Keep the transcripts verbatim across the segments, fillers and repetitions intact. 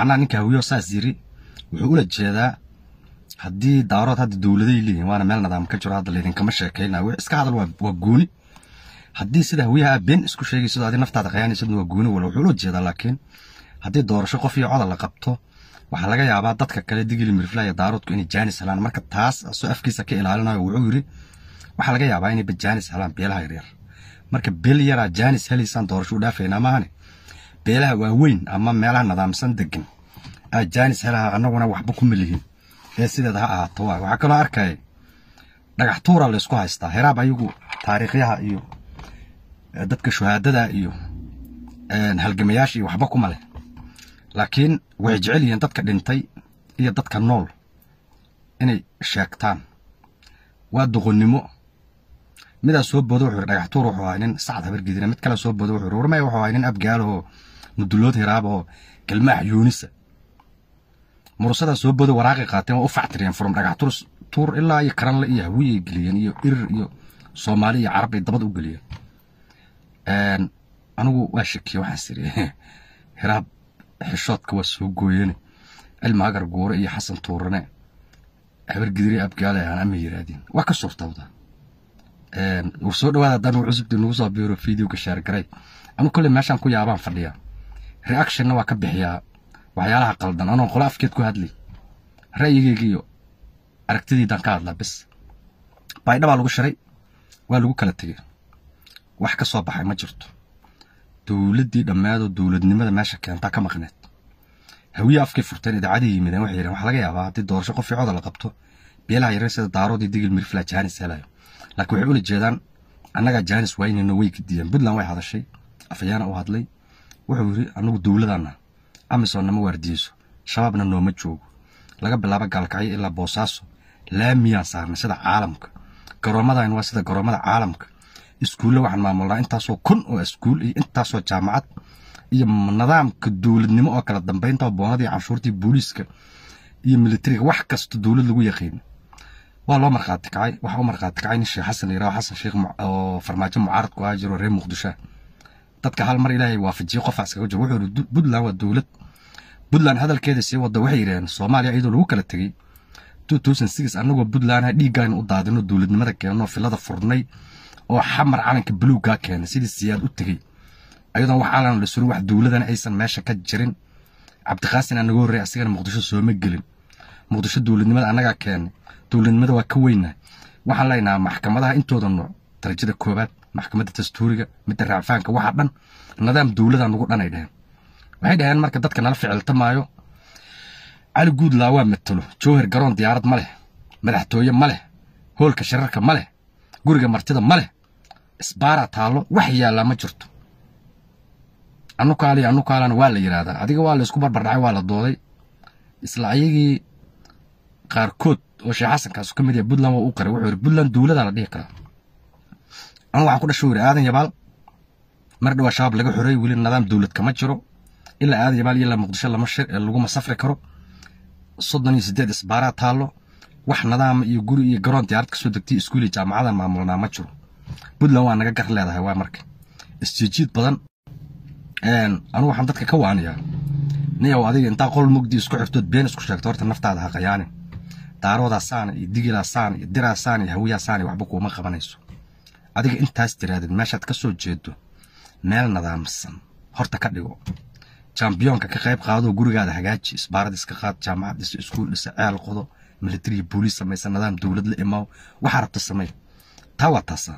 macnaha ninka hawiyo saas yiri wuxuu ula jeedaa haddii daarood hadda dawladay leeyihiin waana meel nidaam ka jiro hadda leedin kama sheekayna wax iska hadal waa gooni haddii sida hawiyaha been isku sheegay sida aad naftaada qayaanaysid waa gooni wala wuxuu ula jeedaa laakiin haddii doorasho qof iyo cod la qabto waxa laga yaabaa dadka kale digili mirflaya daaroodku inay jaanis helaan marka taas soo afkiisa ka ilaalinayo wuxuu yiri waxa laga yaabaa inay jaanis helaan beelaha yaryar marka beel yara jaanis helaysan doorasho dhaafayna maahane beelaha waaweyn ama meelaha nidaamsan degan ay jaanis helaha anaguna waxba ku milihin ee sideeda ha ahaato waxa kale arkay dhagax tuura la isku haystaa heraab ayagu taariikhyaha iyo dadka shuhaadada iyo een halgamayaashii waxba kuma leh laakiin way jecel yihiin dadka dhintay iyo dadka nool inay sheegtaan waa duqonnimo mid soo boodo wuxuu dhagax tuur wuxuu ahaa nin sacad habar gidina mid kale soo boodo wuxuu warmay wuxuu ahaa nin abgaalo mudulood hiraab oo kalmaax yuunisa murusada soo boodo waraaqi qaateen oo u factireen furum dhagax tuur tuur ilaa ay karan la iyo hawiye geliyeen iyo ir iyo Soomaali iyo Carab ay dabad u geliyeen een anigu waa shakiyo waxa siree hiraab xishoodka waa soo gooyeen ilma agar goore iyo xasan tuurane habar gidiri abgaalo aan ama yiraadin waa ka suurtawda een uu soo dhawaada dan uu cusub inuu soo biiro video ka share garay anu kale meeshan ku yaabaan fadhiya reaction waa ka bixiyaa waxyaalaha qaldan anoo qola afkeed ku hadlay ra'yigayga iyo aragtidaydan ka hadla bas baydhaba lagu shiray waa lagu kala tagay wax ka soo baxay ma jirto dawladii dhamaado dawladnimada meesha keenta ka maqneed hawiye afkay furteen idaacadii yimideen waxay yiraahdeen waxa laga yaabaa hadii doorasho qof cod la qabto beelaha yaryar sida daaroodii digil mirfla jaanis helayo laakiin waxay ula jeedaan annaga jaanis waynayno way gidiyeen Puntland way hadashay afayana u hadlay wuxuu yiri anagu dawladana amisoon nama wardiiso shabaabna nooma joogo laga bilaabo galkacyo ilaa Boosaaso laamiya saarna sida caalamka garoomada waa sida garoomada caalamka iskuulo waxaan maamulnaa intaasoo kun oo iskuul iyo intaasoo jaamacad iyo nidaamka dawladnimo oo kala dambeynta boonadii canshuurtii booliska iyo militariga wax kasta dawlad lagu yaqaan waa loo marqaati kacay waxa uu marqaati kacay nin Sheekh Xasan Iraa Xasan Sheekh oo farmaajo mucaarad ku ah jiro reer Muqdisho dadka hal mar Ilaahay waafajiyo qof askaga jiro wuxuu Puntland waa dawlad Puntland hadalkeeda si wada waxay yiraahdeen Soomaaliya iyadoo lagu kala tagay two thousand six anagoo Puntland dhiigaan u daadino dawladnimada keenno filada furnay oo xamar calanka buluuga keenay sidii siyaad u tagay ayadoo wax caalan la suru wax dawladan aysan meesha ka jirin Cabdiqaasin anagoo reey asigana Muqdisho soo ma gelin Muqdisho dawladnimada anaga keenay dawladnimada waa ka weynaa waxaan leenahay maxkamadaha intooda nooc darajada koobaad maxkamadda dastuuriga mid raafaanka waxa dhan nidaam dawladda nagu dhanay dheen waxay dhaheen marka dadka nala ficilta maayo ali guud laa waa matalo joohir garoon diyaarad ma leh madaxtooye ma leh hoolka shirarka ma leh guriga martida ma leh isbaara taalo wax yaala ma jirto anu kaali anu kaalana waa la yiraahdaa adiga waa la isku barbardhacay waa la dooday isla ayagii qaarkood oo Sheekh Xasan kaas ka mid ah Puntland waa u qaray wuxuu Puntland dawladda la dhigi kara anu waxaan ku dhashay aadan yabaal mar dhaw shabaab laga xoreey wili nidaam dawlad kama jiro ila aadan yabaal ila Muqdisho lama shir lagu ma safri karo soddon iyo siddeed isbaara taalo wax nidaam iyo guri iyo garoon diyaarad ka soo degtay iskuul jaamacada maamulna ma jiro Puntland waa naga gar leedahay waa marka isjiid badan een anu waxaan dadka ka waaniyaa niyow adiga inta qol mugdi isku xirtood been isku sheegto horta naftaada ha qayaanin daarooda saan iyo digila saan iyo dira saan iyo hawiya saan waxba kuma qabanayso adiga intaas tiraadid meeshaad ka soo jeedo meel nidaamsan horta ka dhigo championka ka qayb qaado gurigaada hagaaji isbaarad iska qaad jaamacad iskuul dhisa ceel qodo military police samaysan nidaam dawlad la imaaw waxa rabta samay tawatasa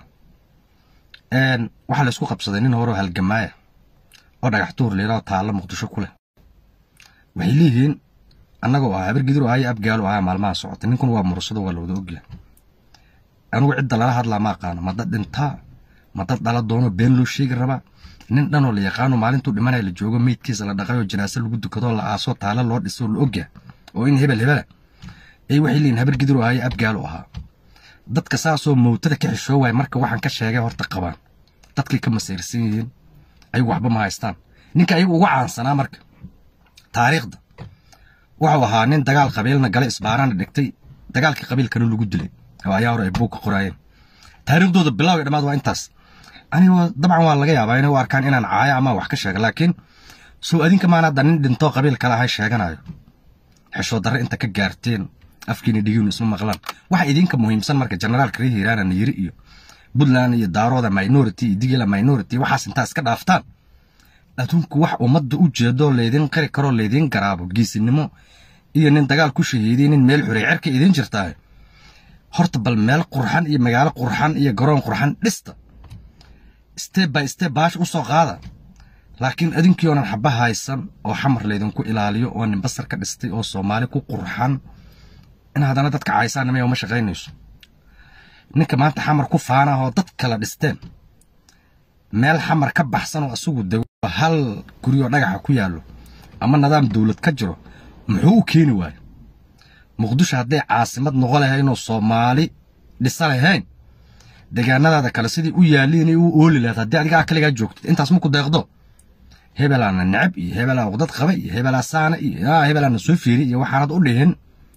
een waxa la isku qabsaday nin hore halgamaaya oo dhagax tuur leeyahay taalo Muqdisho kule waxay leeyihiin annaga oo habar gidiru ay abgaalo ay maalmaha socotay ninkuna waa mursado waa loo ogyahay anigu cid la hadla ma aqaan ma dad inta ma dad dala doono been loo sheegi raba nin dhan oo la yaqaano maalintu dhimanay la joogo meedkiisa la dhaqayo jinaasad lagu dukado la aaso taala loo dhiso la ogyahay oo in hebel hebel ay waxay leeyihiin habar gidiru ay abgaalo aha dadka saasoo mowtada ka xishoo way marka waxaan ka sheegay horta qabaan dadkii ka masayrsan yihiin ay waxba ma haystaan ninka ay ugu caansanaa marka taariikhda wuxuu ahaa nin dagaal qabiilna galay isbaarana dhigtay dagaalkii qabiilkana lagu dilay oo ayaa hore ay buug ka qorayeen taariikhdooda bilaaw dhamaad waa intaas aniga dabcan waa laga yaabaa inay u arkaan inaan caaya ama wax ka sheego laakiin soo adinka maana danin dhinto qabiil kala hay sheeganayo xisho darre inta ka gaarteen afkiina dhigeen isma maqlan waxa idinka muhiimsan marka general kari hiiraan yiri iyo Puntland iyo daarooda minority digila minority waxaas inta iska dhaaftaan adunku wax ummadda u jeedo leedin qari karo leedin garaabo geesinimo iyo nin dagaal ku shahiideen in meel xurey cirka idin jirtaa horta bal meel qurxan iyo magaalo qurxan iyo garoon qurxan dhista step by step baash u soo qaada laakiin adinkii oo xabba haysan oo xamar leedin ku ilaaliyo oo nin basar ka dhistay oo Soomaali ku qurxan in hadana dadka caaysan ma ma shaqeynayso ninka maanta xamar ku faana oo dad kala dhisteen meel xamar ka baxsan oo asugu daw hal guriyo dhagaxa ku yaalo ama nidaam dawlad ka jiro muxuu keeni waay muqdisho haday caasimad noqon lahayd inuu Soomaali dhisan lahayn deegaanada kale sidii u yaaliin uu ooli lahayd hadii adiga kaliya joogto intaas ma ku deeqdo hebelana nacab iyo hebelana waqdad qabay iyo hebelana saana iyo hebelana soo fiiri iyo waxaanad u dhihin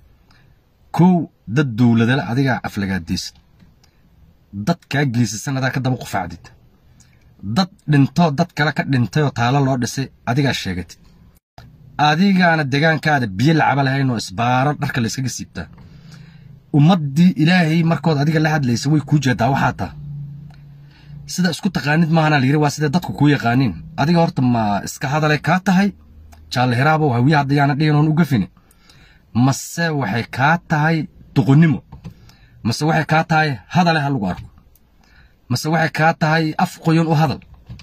ko dad dawladda adiga aflagaadiis dad ka geesisanada ka daba qufacdid dad dhinto dad kala ka dhintay oo taalo loo dhisay adiga sheegatid adigaana deegaankaada biyo lacab lahayn oo isbaaro dharka la iskaga siibta ummadii ilaahay markood adiga la hadlaysay way ku jeedaa waxa taa sida isku taqaanid maana liiri waa sida dadku ku yaqaaniin adiga horta ma iska hadalay ka tahay jaal hiraabo hawiya hadiyana dheenon u gafin mase waxay ka tahay duqonnimo mase waxay ka tahay hadal hal lagu arko mase waxay ka tahay af qoyon u hadal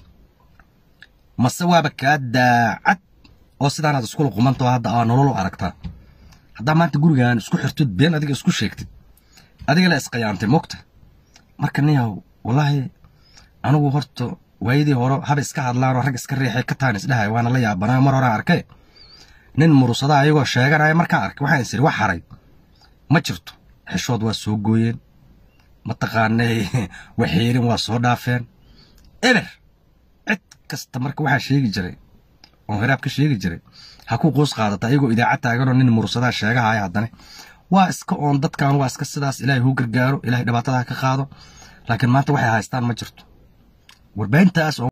mase waaba ka daacad oo sidaan aad isku qumanto hadda aan nolol aragtaa hadda maanta gurigaan isku xirtid been adiga isku sheegtid adiga la isqiyaantay moqta marka niyow wallahi anigu horto waayidii hore hab iska hadlaan rag iska riixay ka taan isdhahay waana la yaabanaa mar hore arkay nin murusada ayagoo sheeganaya marka arkay waxaan isir wax haray ma jirto xishood waa soo gooyeen ma taqaanay waxiirin waa soo dhaafeen eber cid kasta marka waxa sheegi jiray oo hiraab ka sheegi jiray ha ku qoos qaadata ayagoo idaacad taagan oo nin murusada sheegahaya hadana waa iska oon dadkan waa iska sidaas ilaahay uu gargaaro ilaahay dhibaatada ka qaado laakiin maanta waxay haystaan ma jirto warbayntaas